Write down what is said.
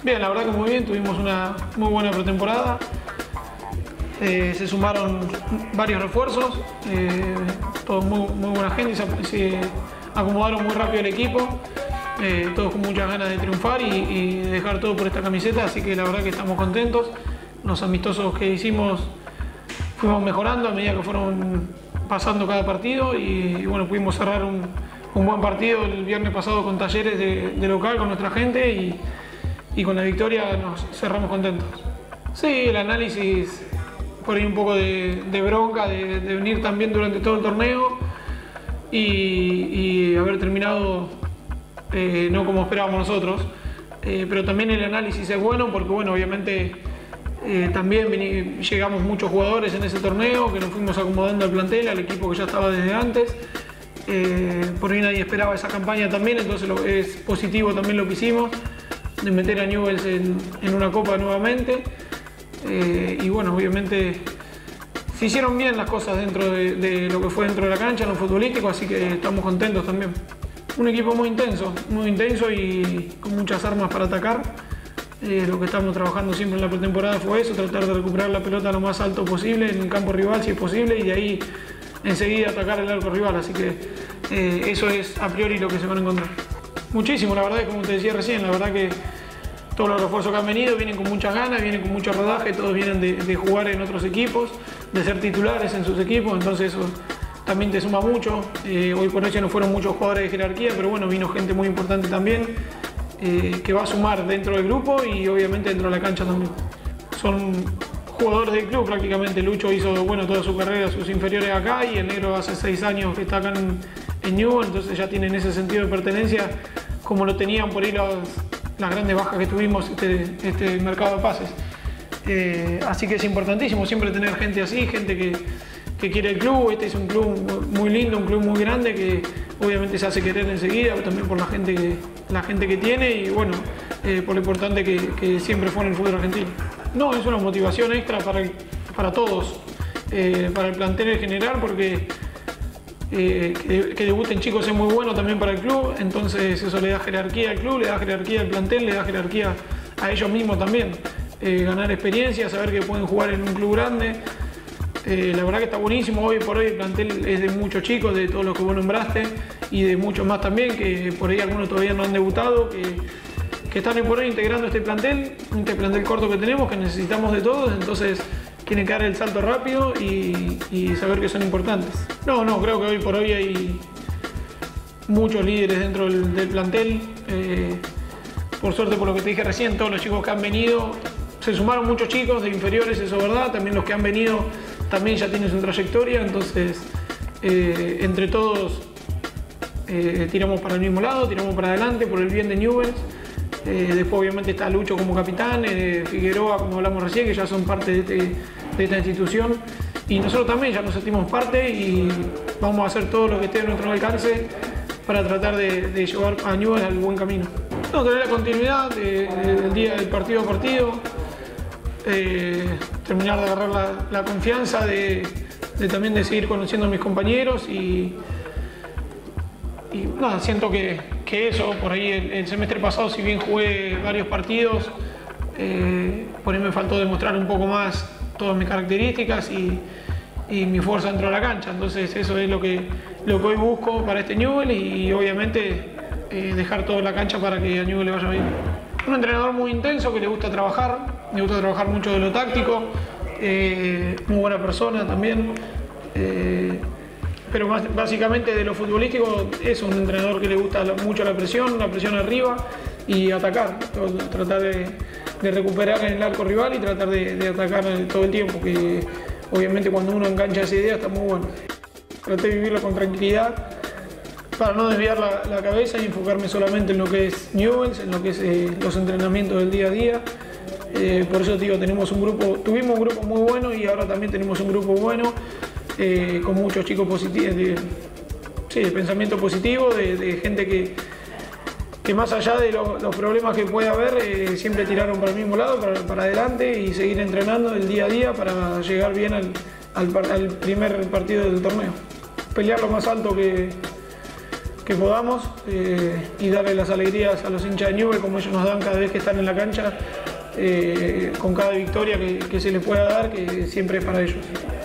Bien, la verdad que muy bien, tuvimos una muy buena pretemporada. Se sumaron varios refuerzos, todos muy buena gente, se acomodaron muy rápido el equipo, todos con muchas ganas de triunfar y de dejar todo por esta camiseta, así que la verdad que estamos contentos. Los amistosos que hicimos fuimos mejorando a medida que fueron pasando cada partido y bueno, pudimos cerrar un buen partido el viernes pasado con Talleres de local con nuestra gente y con la victoria nos cerramos contentos. Sí, el análisis, por ahí un poco de bronca, de venir también durante todo el torneo y haber terminado no como esperábamos nosotros, pero también el análisis es bueno porque bueno, obviamente también llegamos muchos jugadores en ese torneo que nos fuimos acomodando al plantel, al equipo que ya estaba desde antes. Por ahí nadie esperaba esa campaña también, entonces es positivo también lo que hicimos, de meter a Newell's en una copa nuevamente. Y bueno, obviamente se hicieron bien las cosas dentro de lo que fue dentro de la cancha, en lo futbolístico, así que estamos contentos también. Un equipo muy intenso y con muchas armas para atacar. Lo que estamos trabajando siempre en la pretemporada fue eso, tratar de recuperar la pelota lo más alto posible en el campo rival si es posible y de ahí enseguida atacar el arco rival, así que eso es a priori lo que se van a encontrar. Muchísimo, la verdad, como te decía recién, la verdad que todos los refuerzos que han venido vienen con muchas ganas, vienen con mucho rodaje, todos vienen de jugar en otros equipos, de ser titulares en sus equipos, entonces eso también te suma mucho. Hoy por hoy ya no fueron muchos jugadores de jerarquía, pero bueno, vino gente muy importante también, que va a sumar dentro del grupo y obviamente dentro de la cancha también. Son jugadores del club prácticamente. Lucho hizo toda su carrera, sus inferiores acá, y el negro hace 6 años que está acá en Newell's, entonces ya tienen ese sentido de pertenencia como lo tenían por ahí las grandes bajas que tuvimos este mercado de pases. Así que es importantísimo siempre tener gente así, gente que quiere el club. Este es un club muy lindo, un club muy grande que obviamente se hace querer enseguida, pero también por la gente que tiene y bueno, por lo importante que siempre fue en el fútbol argentino. No, es una motivación extra para todos, para el plantel en general, porque que debuten chicos es muy bueno también para el club, entonces eso le da jerarquía al club, le da jerarquía al plantel, le da jerarquía a ellos mismos también. Ganar experiencia, saber que pueden jugar en un club grande. La verdad que está buenísimo. Hoy por hoy el plantel es de muchos chicos, de todos los que vos nombraste y de muchos más también, que por ahí algunos todavía no han debutado, que están hoy por hoy integrando este plantel corto que tenemos, que necesitamos de todos, entonces tienen que dar el salto rápido y saber que son importantes. No, creo que hoy por hoy hay muchos líderes dentro del plantel. Por suerte, por lo que te dije recién, todos los chicos que han venido, se sumaron muchos chicos de inferiores, eso es verdad, también los que han venido también ya tienen su trayectoria, entonces entre todos tiramos para el mismo lado, tiramos para adelante por el bien de Newell's. Después obviamente está Lucho como capitán, Figueroa como hablamos recién, que ya son parte de esta institución, y nosotros también ya nos sentimos parte y vamos a hacer todo lo que esté a nuestro alcance para tratar de llevar a Newell's al buen camino. No, tener la continuidad del día del partido a partido, terminar de agarrar la confianza de también de seguir conociendo a mis compañeros y nada, siento que eso, por ahí el semestre pasado, si bien jugué varios partidos, por ahí me faltó demostrar un poco más todas mis características y mi fuerza dentro de la cancha, entonces eso es lo que hoy busco para este Newell's y obviamente dejar todo en la cancha para que a Newell's le vaya bien. Un entrenador muy intenso que le gusta trabajar mucho de lo táctico, muy buena persona también, pero básicamente de lo futbolístico es un entrenador que le gusta mucho la presión arriba y atacar, tratar de recuperar en el arco rival y tratar de atacar todo el tiempo, que obviamente cuando uno engancha esa idea está muy bueno. Traté de vivirlo con tranquilidad para no desviar la cabeza y enfocarme solamente en lo que es Newell's, en lo que es los entrenamientos del día a día. Por eso digo, tuvimos un grupo muy bueno y ahora también tenemos un grupo bueno, con muchos chicos positivos, de pensamiento positivo, de gente que más allá de los problemas que puede haber, siempre tiraron para el mismo lado, para adelante y seguir entrenando el día a día para llegar bien al primer partido del torneo. Pelear lo más alto que que podamos y darle las alegrías a los hinchas de Newell's como ellos nos dan cada vez que están en la cancha, con cada victoria que se les pueda dar, que siempre es para ellos.